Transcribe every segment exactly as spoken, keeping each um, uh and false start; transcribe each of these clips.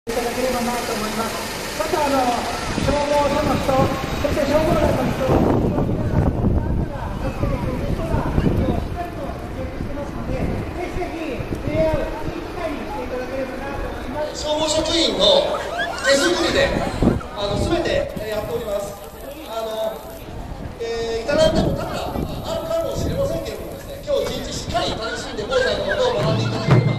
いただければなと思います。またあの消防署の人、そして消防団の人、助けてくれる人がしっかりと協力してますので、ぜひぜひ出会ういい機会にしていただければなと思います。 消防職員の手作りであの全てやっております。あの、えー、いただいたことがあるかもしれませんけれどもですね、今日一日しっかり楽しんで防災のことを学んでいただければ。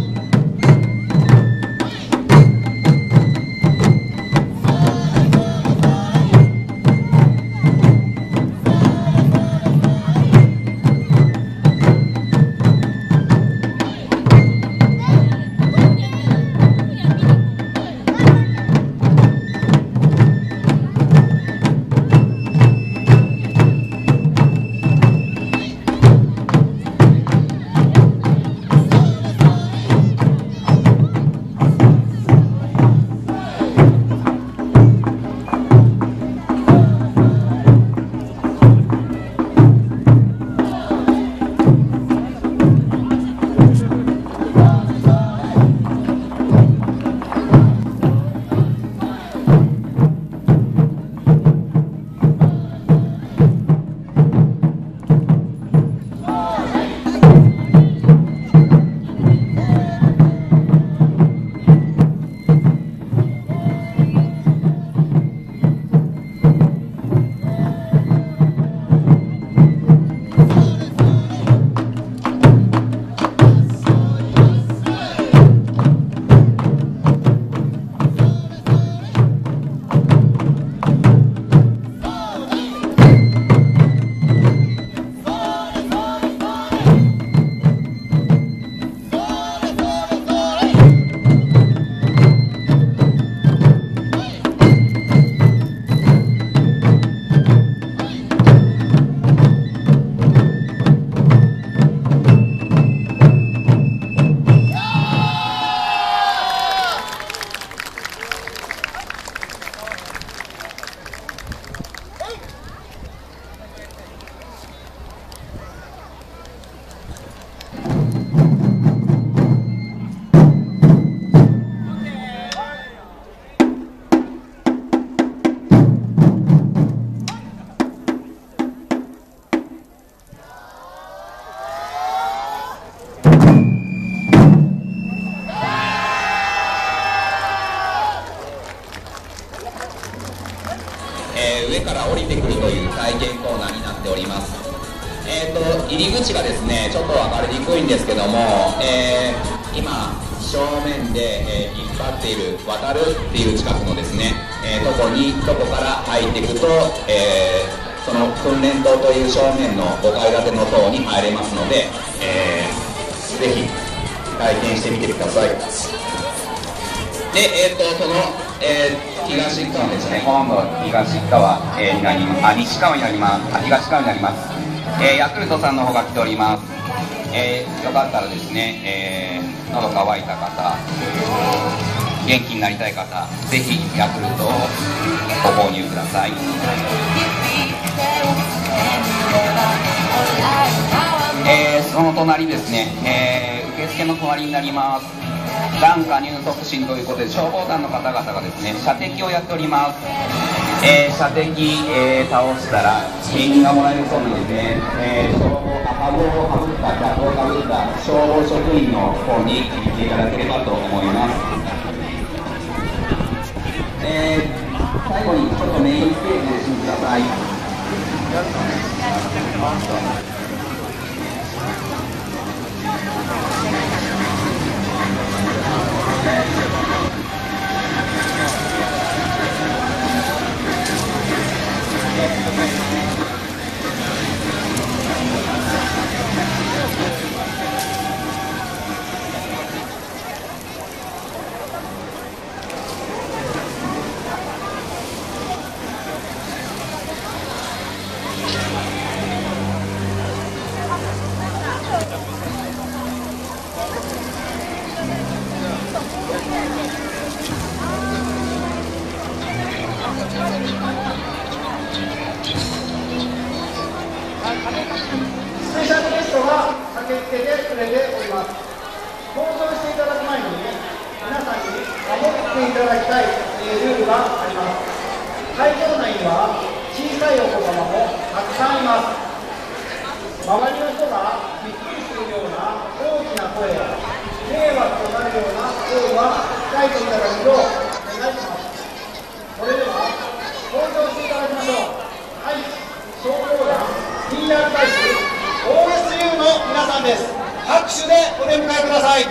えー、上から降りてくるという体験コーナーになっております。えーと、入り口がですねちょっと分かりにくいんですけども、えー、今正面で、えー、引っ張っている渡るっていう近くのですね、えー、とこにとこから入っていくと、えー、その訓練棟という正面のごかい建ての棟に入れますので、えー、ぜひ体験してみてください。で、えー、とその、えー東側ですね、今度東側、えー、になります。あ、西側になります。あ、東側になります。えー、ヤクルトさんの方が来ております。えー、よかったらですね、えー、喉乾いた方、元気になりたい方、ぜひヤクルトをご購入ください。えー、その隣ですね、えー、受付の隣になります。眼下入促進ということで消防団の方々がですね射的をやっております。えー、射的、えー、倒したら景品がもらえるそうなので、えー、消防赤帽をかぶったキャップをかぶった消防職員の方に行っていただければと思います。えー、最後にちょっとメインステージでしてください。 スペシャルゲストが駆けつけてくれております。登場していただく前にね、皆さんに守っていていただきたい、えー、ルールがあります。会場内には小さいお子様もたくさんいます。周りの人がびっくりするような大きな声や迷惑となるような声は控えていただくようお願いします。それでは登場していただきましょう。愛知消防団 ピーアール 大使 オーエスユー の皆さんです。拍手でお出迎えください。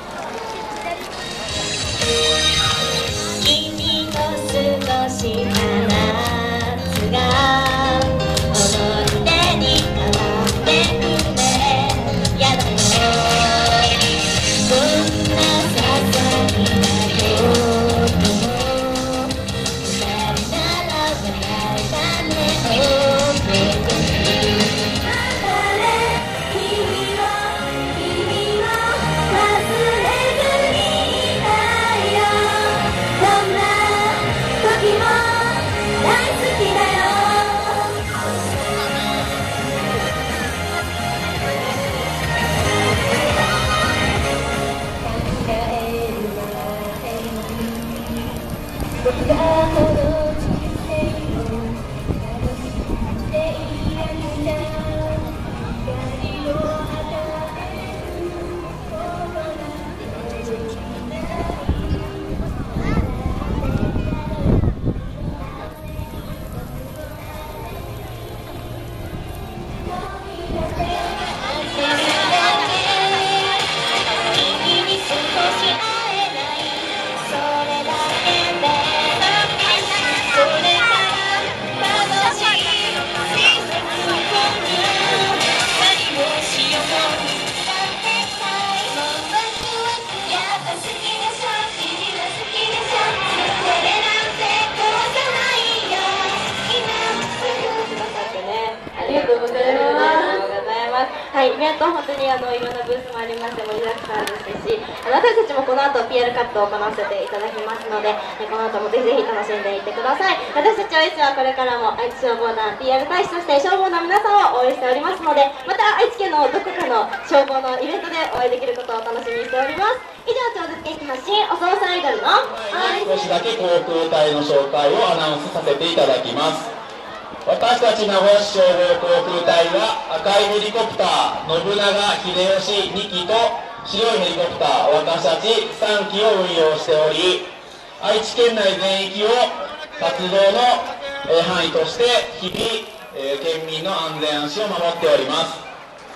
君と過ごした夏が思い出に変わってくね。やだよこんな些細なことも二人なら笑えたね。Oh babyはい、イベント本当にあのいろんなブースもありまして盛りだくさんですし、私たちもこの後 ピーアール カットを行わせていただきますので、この後もぜひぜひ楽しんでいってください。私たちオーエスはこれからも愛知消防団 ピーアール 大使として消防の皆さんを応援しておりますので、また愛知県のどこかの消防のイベントでお会いできることを楽しみにしております。以上、超絶元気発信おそうさアイドルの少しだけ航空隊の紹介をアナウンスさせていただきます。私たち名古屋市消防航空隊は赤いヘリコプター信長秀吉にきと白いヘリコプター私たちさんきを運用しており、愛知県内全域を活動の範囲として日々県民の安全安心を守っております。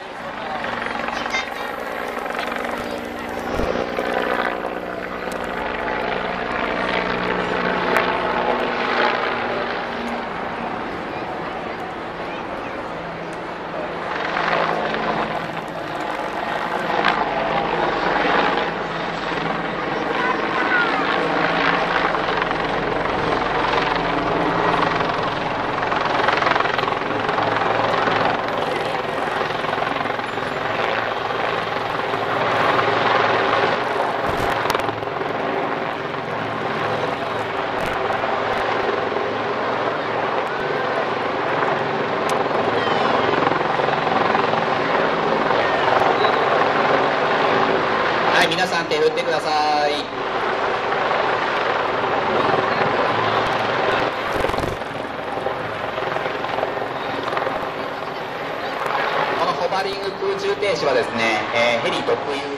皆さん手振ってください。このホバリング空中停止はですね、えー、ヘリ特有